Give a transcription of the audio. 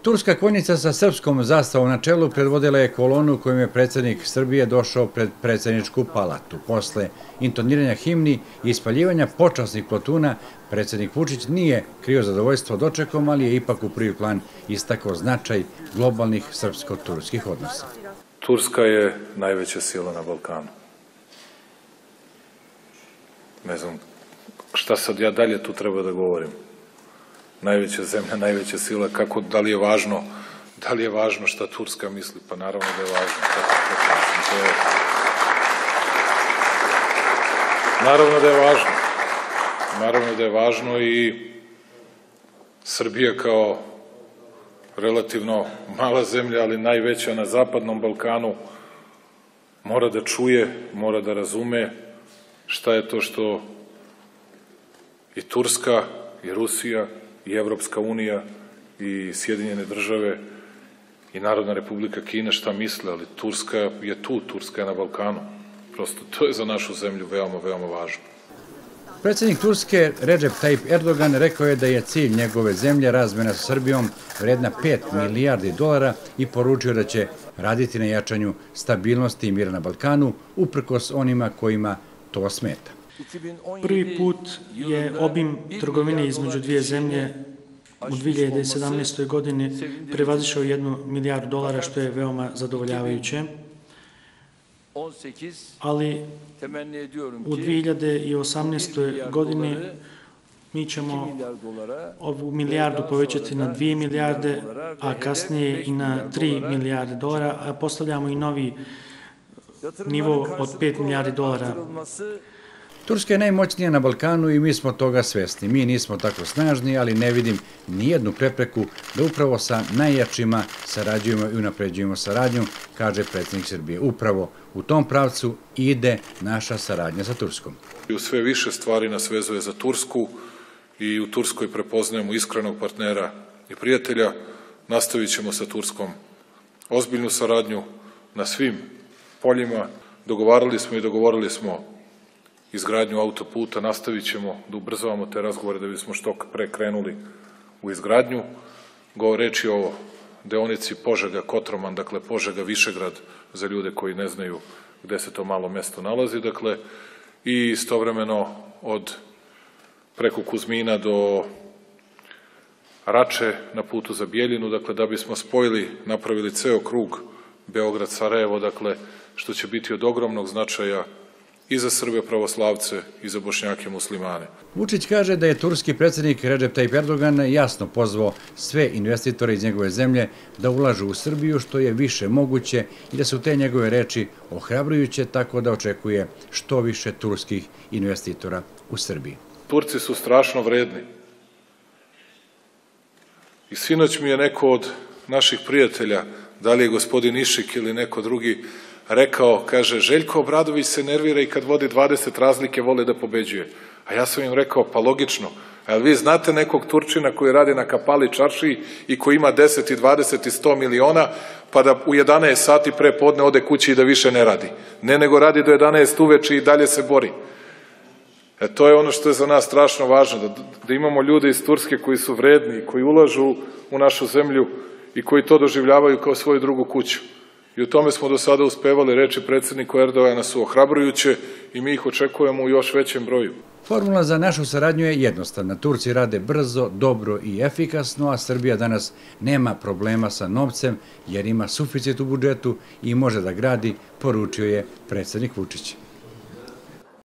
Turska konjica sa srpskom zastavom na čelu predvodila je kolonu kojom je predsjednik Srbije došao pred predsjedničku palatu. Posle intoniranja himni i ispaljivanja počasnih plotuna, predsjednik Vučić nije krio zadovoljstvo dočekom, ali je ipak u prvi plan istakao značaj globalnih srpsko-turskih odnosa. Turska je najveća sila na Balkanu. Ne znam šta sad ja dalje tu treba da govorim. Najveća zemlja, najveća sila, kako, da li je važno šta Turska misli? Pa naravno da je važno. Naravno da je važno. Naravno da je važno i Srbija kao relativno mala zemlja, ali najveća na Zapadnom Balkanu, mora da čuje, mora da razume šta je to što i Turska, i Rusija, i Evropska unija, i Sjedinjene države, i Narodna Republika Kina šta misle, ali Turska je tu, Turska je na Balkanu. Prosto to je za našu zemlju veoma, veoma važno. Predsjednik Turske Recep Tayyip Erdogan rekao je da je cilj njegove zemlje razmena sa Srbijom vredna 5 milijardi dolara i poručio da će raditi na jačanju stabilnosti i mira na Balkanu, uprkos onima kojima to smeta. Prvi put je obim trgovine između dvije zemlje u 2017. godini prevazišao 1 milijardu dolara, što je veoma zadovoljavajuće. Ali u 2018. godini mi ćemo ovu milijardu povećati na 2 milijarde, a kasnije i na 3 milijarde dolara, a postavljamo i novi nivo od 5 milijardi dolara. Turska je najmoćnija na Balkanu i mi smo toga svesni. Mi nismo tako snažni, ali ne vidim nijednu prepreku da upravo sa najjačima sarađujemo i unapređujemo saradnju, kaže predsjednik Srbije. Upravo u tom pravcu ide naša saradnja sa Turskom. U sve više stvari nas vezuje za Tursku i u Turskoj prepoznajemo iskrenog partnera i prijatelja. Nastavit ćemo sa Turskom ozbiljnu saradnju na svim poljima. Dogovarali smo i dogovorili smo izgradnju autoputa, nastavit ćemo da ubrzavamo te razgovore da bismo što pre krenuli u izgradnju. Reč je o deonici Požega-Kotroman, dakle Požega-Višegrad za ljude koji ne znaju gde se to malo mesto nalazi, dakle, i istovremeno od preko Kuzmina do Rače na putu za Bijeljinu, dakle, da bismo spojili, napravili ceo krug Beograd-Sarajevo, dakle, što će biti od ogromnog značaja i za Srbe pravoslavce i za Bošnjake muslimane. Vučić kaže da je turski predsjednik Recep Tayyip Erdogan jasno pozvao sve investitore iz njegove zemlje da ulažu u Srbiju što je više moguće i da su te njegove reči ohrabrujuće, tako da očekuje što više turskih investitora u Srbiji. Turci su strašno vredni. I sinoć mi je neko od naših prijatelja, da li je gospodin Išik ili neko drugi, rekao, kaže, Željko Obradović se nervira i kad vodi 20 razlike vole da pobeđuje. A ja sam im rekao, pa logično, ali vi znate nekog Turčina koji radi na Kapali čaršiji i koji ima 10 i 20 i 100 miliona, pa da u 11 sati pre podne ode kući i da više ne radi. Ne, nego radi do 11 uveče i dalje se bori. To je ono što je za nas strašno važno, da imamo ljude iz Turske koji su vredni, koji ulažu u našu zemlju i koji to doživljavaju kao svoju drugu kuću. I u tome smo do sada uspevali. Reči predsjedniku Erdogana su ohrabrujuće i mi ih očekujemo u još većem broju. Formula za našu saradnju je jednostavna. Turci rade brzo, dobro i efikasno, a Srbija danas nema problema sa novcem jer ima suficit u budžetu i može da gradi, poručio je predsjednik Vučić.